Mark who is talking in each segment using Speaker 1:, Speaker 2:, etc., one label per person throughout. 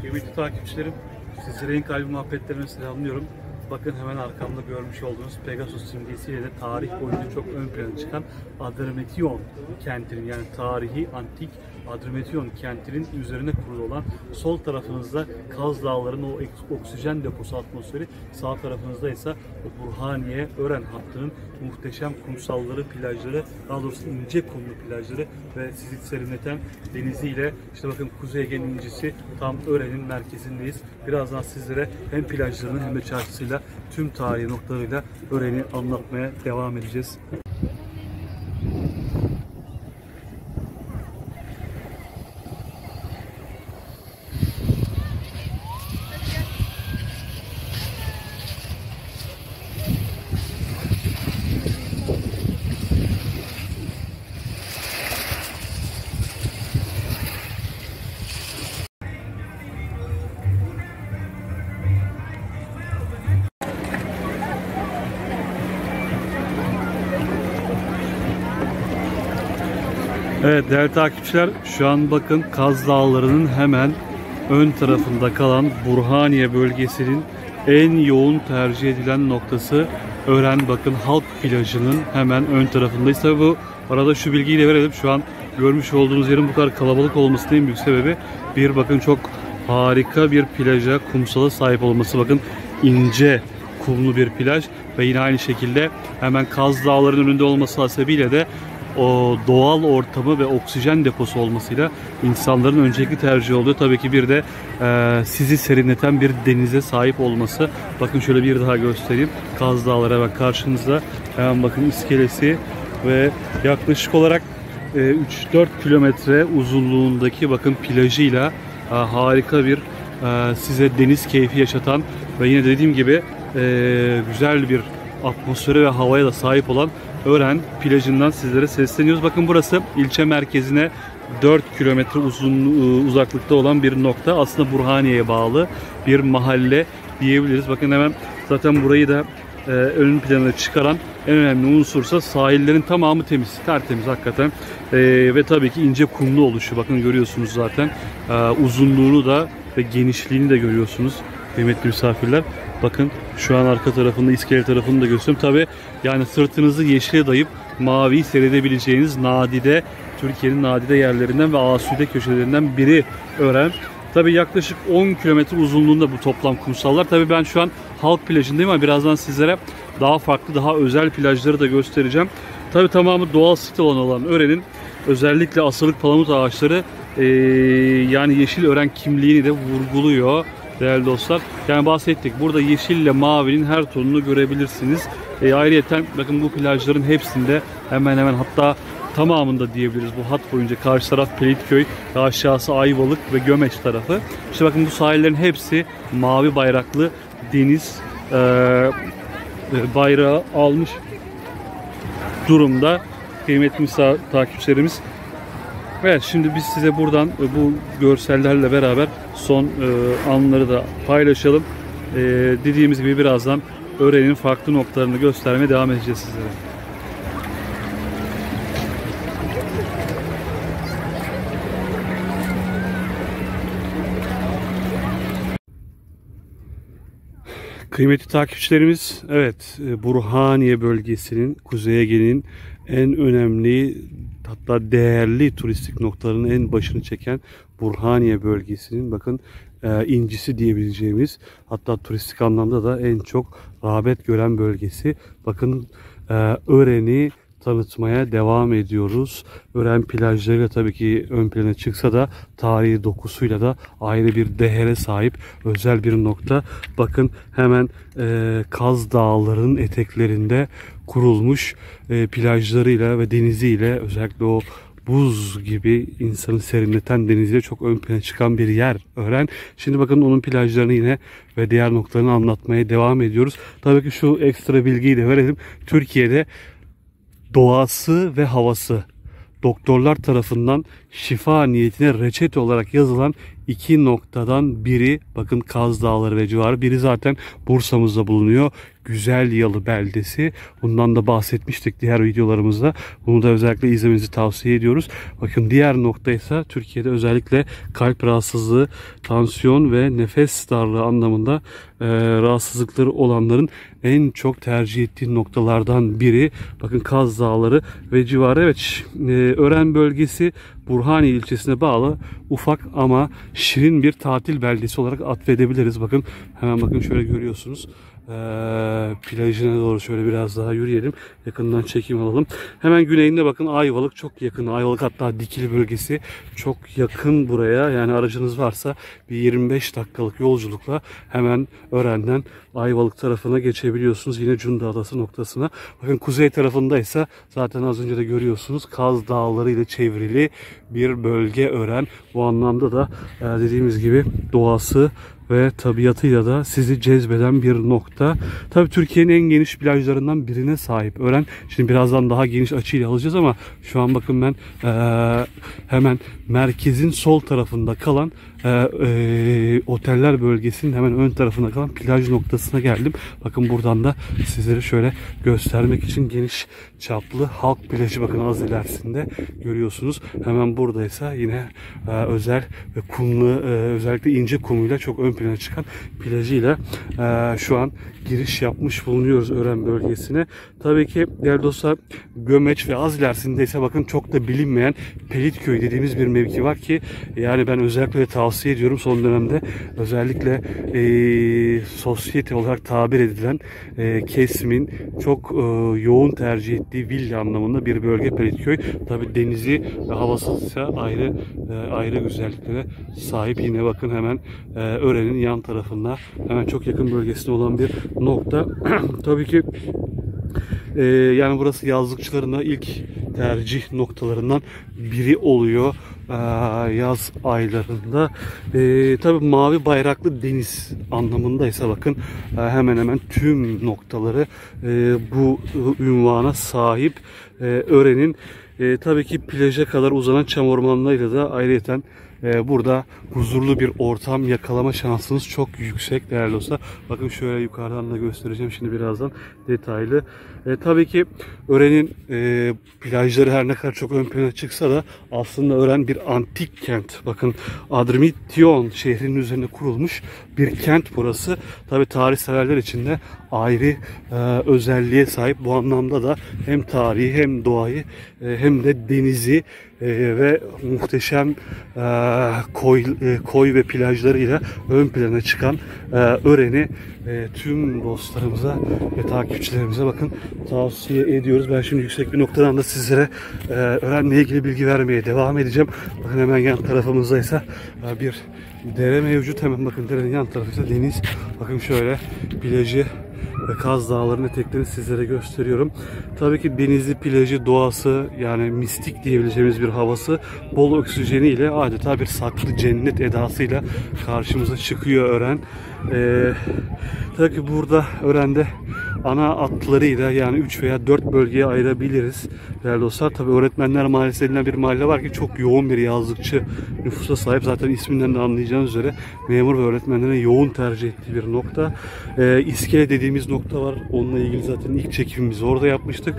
Speaker 1: Kıymetli takipçilerim, sizlere en kalbi muhabbetlerine selamlıyorum. Bakın hemen arkamda görmüş olduğunuz Pegasus simgesiyle de tarih boyunca çok ön plana çıkan Adramation kentinin, yani tarihi antik Adramation kentinin üzerine kurulu olan, sol tarafınızda Kaz Dağları'nın o oksijen deposu atmosferi, sağ tarafınızda ise o Burhaniye Ören hattının muhteşem kumsalları, plajları, daha doğrusu ince kumlu plajları ve sizi serinleten deniziyle, işte bakın Kuzey Ege'nin incisi tam Ören'in merkezindeyiz. Birazdan sizlere hem plajlarını hem de çarşısıyla tüm tarihi noktalarıyla Ören'i anlatmaya devam edeceğiz. Evet değerli takipçiler, şu an bakın Kaz Dağları'nın hemen ön tarafında kalan Burhaniye bölgesinin en yoğun tercih edilen noktası Ören. Bakın halk plajının hemen ön tarafındayız. Tabi bu arada şu bilgiyi de verelim. Şu an görmüş olduğunuz yerin bu kadar kalabalık olmasının en büyük sebebi, bir bakın çok harika bir plaja, kumsala sahip olması. Bakın ince kumlu bir plaj ve yine aynı şekilde hemen Kaz Dağları'nın önünde olması hasebiyle de o doğal ortamı ve oksijen deposu olmasıyla insanların öncelikli tercih oluyor. Tabii ki bir de sizi serinleten bir denize sahip olması. Bakın şöyle bir daha göstereyim. Kaz Dağları hemen karşınızda. Hemen bakın iskelesi ve yaklaşık olarak 3-4 kilometre uzunluğundaki bakın plajıyla harika bir size deniz keyfi yaşatan ve yine dediğim gibi güzel bir atmosfere ve havaya da sahip olan Ören plajından sizlere sesleniyoruz. Bakın burası ilçe merkezine 4 kilometre uzaklıkta olan bir nokta. Aslında Burhaniye'ye bağlı bir mahalle diyebiliriz. Bakın hemen zaten burayı da ön plana çıkaran en önemli unsursa sahillerin tamamı temiz, tertemiz hakikaten. Ve tabii ki ince kumlu oluşu. Bakın görüyorsunuz zaten uzunluğunu da ve genişliğini de görüyorsunuz kıymetli misafirler. Bakın şu an arka tarafında, iskele tarafını da gösteriyorum. Tabi yani sırtınızı yeşile dayayıp maviyi seyredebileceğiniz nadide, Türkiye'nin nadide yerlerinden ve asude köşelerinden biri Ören. Tabi yaklaşık 10 kilometre uzunluğunda bu toplam kumsallar. Tabi ben şu an halk plajındayım ama birazdan sizlere daha farklı, daha özel plajları da göstereceğim. Tabi tamamı doğal sit alanı olan Ören'in özellikle asırlık palamut ağaçları yani yeşil Ören kimliğini de vurguluyor. Değerli dostlar, yani bahsettik. Burada yeşille mavinin her tonunu görebilirsiniz. Ayrıyeten bakın bu plajların hepsinde hemen hemen, hatta tamamında diyebiliriz, bu hat boyunca karşı taraf Pelitköy, aşağısı Ayvalık ve Gömeç tarafı. İşte bakın bu sahillerin hepsi mavi bayraklı deniz bayrağı almış durumda kıymetli takipçilerimiz. Evet, şimdi biz size buradan bu görsellerle beraber son anları da paylaşalım. Dediğimiz gibi birazdan Ören'in farklı noktalarını göstermeye devam edeceğiz sizlere. Kıymetli takipçilerimiz, evet, Burhaniye bölgesinin, Kuzey Ege'nin en önemli, hatta değerli turistik noktalarının en başını çeken Burhaniye bölgesinin bakın incisi diyebileceğimiz, hatta turistik anlamda da en çok rağbet gören bölgesi. Bakın Ören'i tanıtmaya devam ediyoruz. Ören plajlarıyla tabii ki ön plana çıksa da tarihi dokusuyla da ayrı bir değere sahip özel bir nokta. Bakın hemen Kaz Dağları'nın eteklerinde kurulmuş plajlarıyla ve deniziyle, özellikle o buz gibi insanı serinleten deniziyle çok ön plana çıkan bir yer Ören. Şimdi bakın onun plajlarını yine ve diğer noktalarını anlatmaya devam ediyoruz. Tabii ki şu ekstra bilgiyi de verelim. Türkiye'de doğası ve havası doktorlar tarafından şifa niyetine reçete olarak yazılan iki noktadan biri bakın Kaz Dağları ve civarı. Biri zaten Bursa'mızda bulunuyor. Güzelyalı beldesi. Bundan da bahsetmiştik diğer videolarımızda. Bunu da özellikle izlemenizi tavsiye ediyoruz. Bakın diğer nokta ise Türkiye'de özellikle kalp rahatsızlığı, tansiyon ve nefes darlığı anlamında rahatsızlıkları olanların en çok tercih ettiği noktalardan biri. Bakın Kaz Dağları ve civarı. Evet, Ören bölgesi Burhaniye ilçesine bağlı ufak ama şirin bir tatil beldesi olarak atfedebiliriz. Bakın hemen bakın şöyle görüyorsunuz. Plajına doğru şöyle biraz daha yürüyelim. Yakından çekim alalım. Hemen güneyinde bakın Ayvalık çok yakın. Ayvalık hatta Dikili bölgesi çok yakın buraya. Yani aracınız varsa bir 25 dakikalık yolculukla hemen Ören'den Ayvalık tarafına geçebiliyorsunuz. Yine Cunda Adası noktasına. Bakın kuzey tarafındaysa zaten az önce de görüyorsunuz Kaz Dağları ile çevrili bir bölge Ören. Bu anlamda da dediğimiz gibi doğası ve tabiatıyla da sizi cezbeden bir nokta. Tabii Türkiye'nin en geniş plajlarından birine sahip Ören. Şimdi birazdan daha geniş açıyla alacağız ama şu an bakın ben hemen merkezin sol tarafında kalan oteller bölgesinin hemen ön tarafına kalan plaj noktasına geldim. Bakın buradan da sizlere şöyle göstermek için geniş çaplı halk plajı bakın az ilerisinde görüyorsunuz. Hemen buradaysa yine özel ve kumlu özellikle ince kumuyla çok ön plana çıkan plajıyla şu an giriş yapmış bulunuyoruz Ören bölgesine. Tabii ki değerli dostlar Gömeç ve az ilerisindeyse bakın çok da bilinmeyen Pelitköy dediğimiz bir mevki var ki yani ben özellikle tavsiye ediyorum son dönemde özellikle sosyete olarak tabir edilen kesimin çok yoğun tercih ettiği villa anlamında bir bölge Pelitköy. Tabii denizi ve havası ise ayrı güzelliklere sahip. Yine bakın hemen Ören'in yan tarafında hemen çok yakın bölgesinde olan bir nokta. Tabii ki yani burası yazlıkçıların ilk tercih noktalarından biri oluyor yaz aylarında. Tabii mavi bayraklı deniz anlamındaysa bakın hemen hemen tüm noktaları bu ünvana sahip. Ören'in tabii ki plaja kadar uzanan çam ormanlarıyla da ayrıyeten burada huzurlu bir ortam yakalama şansınız çok yüksek değerli dostlar. Bakın şöyle yukarıdan da göstereceğim şimdi birazdan detaylı. Tabii ki Ören'in plajları her ne kadar çok ön plana çıksa da aslında Ören bir antik kent. Bakın Adrimityon şehrinin üzerine kurulmuş bir kent burası. Tabii tarihseverler için de ayrı özelliğe sahip. Bu anlamda da hem tarihi hem doğayı hem de denizi ve muhteşem koy ve plajlarıyla ön plana çıkan Ören'i tüm dostlarımıza ve takipçilerimize bakın tavsiye ediyoruz. Ben şimdi yüksek bir noktadan da sizlere Ören'le ilgili bilgi vermeye devam edeceğim. Bakın hemen yan tarafımızda ise bir dere mevcut. Hemen bakın derenin yan tarafı ise deniz. Bakın şöyle plajı ve Kaz Dağları'nın eteklerini sizlere gösteriyorum. Tabii ki denizli plajı, doğası yani mistik diyebileceğimiz bir havası, bol oksijeniyle adeta bir saklı cennet edasıyla karşımıza çıkıyor Ören. Tabii ki burada Ören'de ana hatlarıyla yani 3 veya 4 bölgeye ayırabiliriz değerli dostlar. Tabii Öğretmenler Mahallesi denilen bir mahalle var ki çok yoğun bir yazlıkçı nüfusa sahip. Zaten isminden de anlayacağınız üzere memur ve öğretmenlerin yoğun tercih ettiği bir nokta. İskele dediğimiz nokta var. Onunla ilgili zaten ilk çekimimizi orada yapmıştık.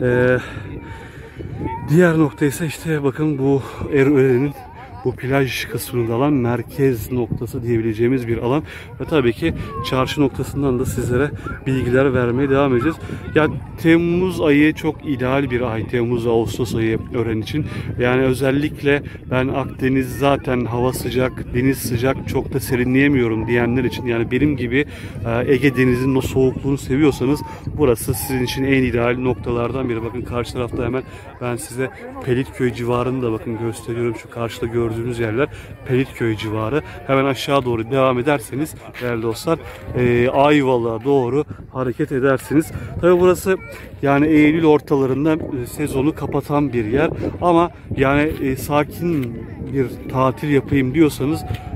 Speaker 1: Diğer nokta ise işte bakın bu Ören'in bu plaj kısmında alan merkez noktası diyebileceğimiz bir alan ve tabii ki çarşı noktasından da sizlere bilgiler vermeye devam edeceğiz. Ya Temmuz ayı çok ideal bir ay. Temmuz ve Ağustos ayı Ören için. Yani özellikle ben Akdeniz zaten hava sıcak, deniz sıcak, çok da serinleyemiyorum diyenler için yani benim gibi Ege Denizi'nin o soğukluğunu seviyorsanız burası sizin için en ideal noktalardan biri. Bakın karşı tarafta hemen ben size Pelitköy civarını da bakın gösteriyorum. Şu karşıda gördüğünüz yerler Pelitköy civarı. Hemen aşağı doğru devam ederseniz değerli dostlar Ayvalık'a doğru hareket edersiniz. Tabii burası yani Eylül ortalarında sezonu kapatan bir yer ama yani sakin bir tatil yapayım diyorsanız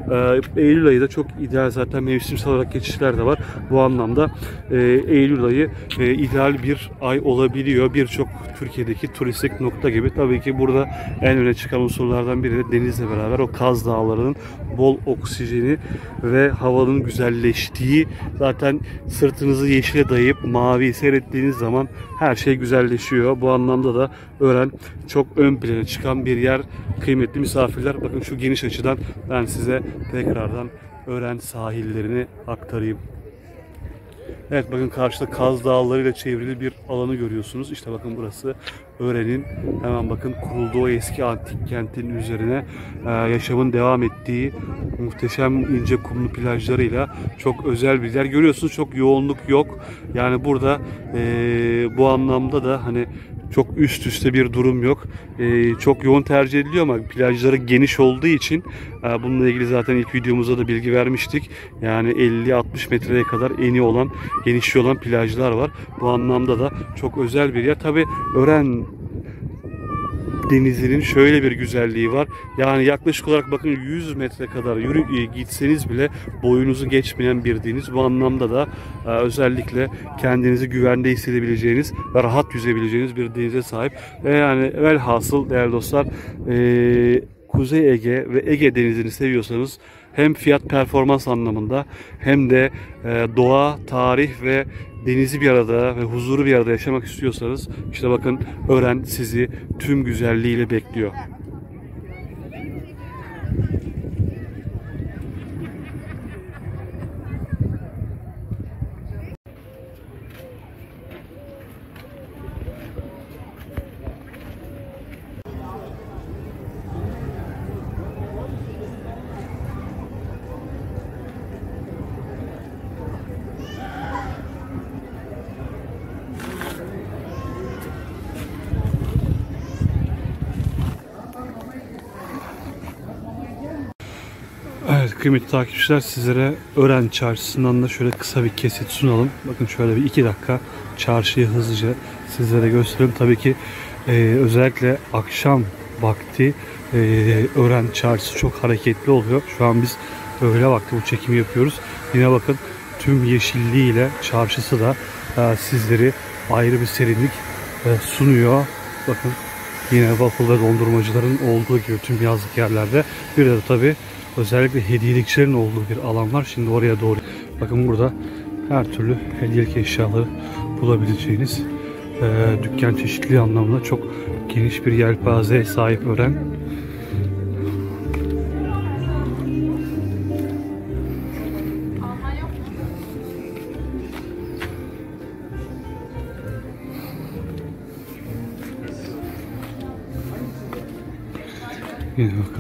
Speaker 1: Eylül ayı da çok ideal, zaten mevsimsel olarak geçişler de var. Bu anlamda Eylül ayı ideal bir ay olabiliyor. Birçok Türkiye'deki turistik nokta gibi. Tabii ki burada en öne çıkan unsurlardan biri de denizle beraber o Kaz Dağları'nın bol oksijeni ve havanın güzelleştiği, zaten sırtınızı yeşile dayayıp maviyi seyrettiğiniz zaman her şey güzelleşiyor. Bu anlamda da Ören çok ön plana çıkan bir yer. Kıymetli misafirler, bakın şu geniş açıdan ben size tekrardan Ören sahillerini aktarayım. Evet, bakın karşıda Kaz Dağları'yla çevrili bir alanı görüyorsunuz. İşte bakın burası Ören'in hemen bakın kurulduğu o eski antik kentin üzerine yaşamın devam ettiği muhteşem ince kumlu plajlarıyla çok özel bir yer. Görüyorsunuz, çok yoğunluk yok. Yani burada bu anlamda da hani çok üst üste bir durum yok. Çok yoğun tercih ediliyor ama plajları geniş olduğu için bununla ilgili zaten ilk videomuzda da bilgi vermiştik. Yani 50-60 metreye kadar eni olan, genişliği olan plajlar var. Bu anlamda da çok özel bir yer. Tabii Ören denizinin şöyle bir güzelliği var. Yani yaklaşık olarak bakın 100 metre kadar gitseniz bile boyunuzu geçmeyen bir deniz. Bu anlamda da özellikle kendinizi güvende hissedebileceğiniz ve rahat yüzebileceğiniz bir denize sahip. Ve yani velhasıl değerli dostlar, Kuzey Ege ve Ege denizini seviyorsanız hem fiyat performans anlamında hem de doğa, tarih ve denizi bir arada ve huzuru bir arada yaşamak istiyorsanız işte bakın Ören sizi tüm güzelliğiyle bekliyor. Evet kıymetli takipçiler, sizlere Ören Çarşısı'ndan da şöyle kısa bir kesit sunalım. Bakın şöyle bir 2 dakika çarşıyı hızlıca sizlere göstereyim. Tabii ki özellikle akşam vakti Ören Çarşısı çok hareketli oluyor. Şu an biz öğle vakti bu çekimi yapıyoruz. Yine bakın tüm yeşilliğiyle çarşısı da sizleri ayrı bir serinlik sunuyor. Bakın yine waffle ve dondurmacıların olduğu gibi tüm yazlık yerlerde. Bir de tabii özellikle hediyelikçilerin olduğu bir alan var. Şimdi oraya doğru. Bakın burada her türlü hediyelik eşyaları bulabileceğiniz dükkan çeşitliliği anlamında çok geniş bir yelpazeye sahip Ören. Yine bakın.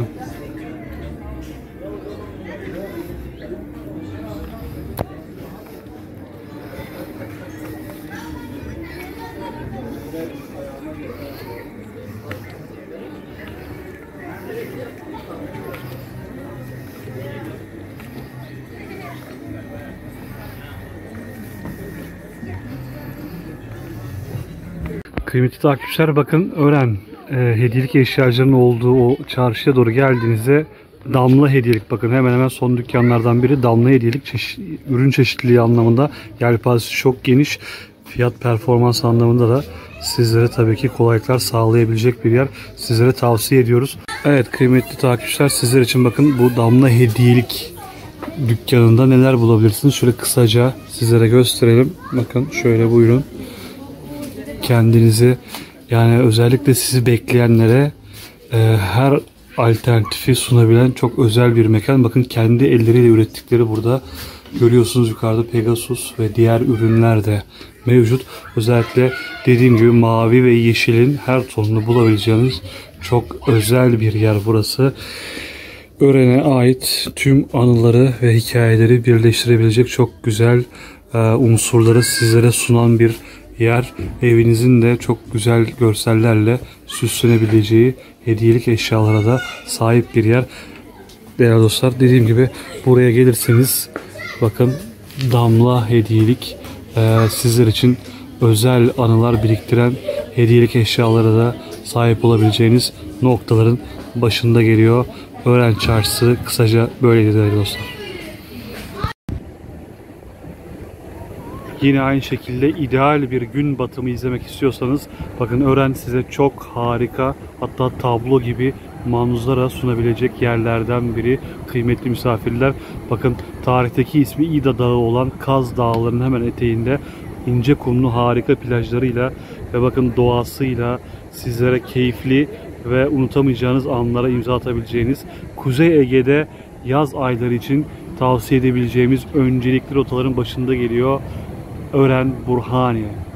Speaker 1: Kıymetli takipçiler, bakın Ören hediyelik eşyalarının olduğu o çarşıya doğru geldiğinizde Damla Hediyelik, bakın hemen hemen son dükkanlardan biri Damla Hediyelik. Ürün çeşitliliği anlamında yelpazesi çok geniş, fiyat performans anlamında da sizlere tabii ki kolaylıklar sağlayabilecek bir yer. Sizlere tavsiye ediyoruz. Evet kıymetli takipçiler, sizler için bakın bu Damla Hediyelik dükkanında neler bulabilirsiniz? Şöyle kısaca sizlere gösterelim. Bakın şöyle buyurun. Kendinizi, yani özellikle sizi bekleyenlere her alternatifi sunabilen çok özel bir mekan. Bakın kendi elleriyle ürettikleri burada görüyorsunuz, yukarıda Pegasus ve diğer ürünler de mevcut. Özellikle dediğim gibi mavi ve yeşilin her tonunu bulabileceğiniz çok özel bir yer burası. Ören'e ait tüm anıları ve hikayeleri birleştirebilecek çok güzel unsurları sizlere sunan bir yer. Evinizin de çok güzel görsellerle süslenebileceği hediyelik eşyalara da sahip bir yer. Değerli dostlar, dediğim gibi buraya gelirseniz bakın Damla Hediyelik sizler için özel anılar biriktiren hediyelik eşyalara da sahip olabileceğiniz noktaların başında geliyor. Ören Çarşısı kısaca böyleydi değerli dostlar. Yine aynı şekilde ideal bir gün batımı izlemek istiyorsanız bakın Ören size çok harika, hatta tablo gibi manzara sunabilecek yerlerden biri. Kıymetli misafirler, bakın tarihteki ismi İda Dağı olan Kaz Dağları'nın hemen eteğinde ince kumlu harika plajlarıyla ve bakın doğasıyla sizlere keyifli ve unutamayacağınız anlara imza atabileceğiniz, Kuzey Ege'de yaz ayları için tavsiye edebileceğimiz öncelikli rotaların başında geliyor Ören Burhaniye.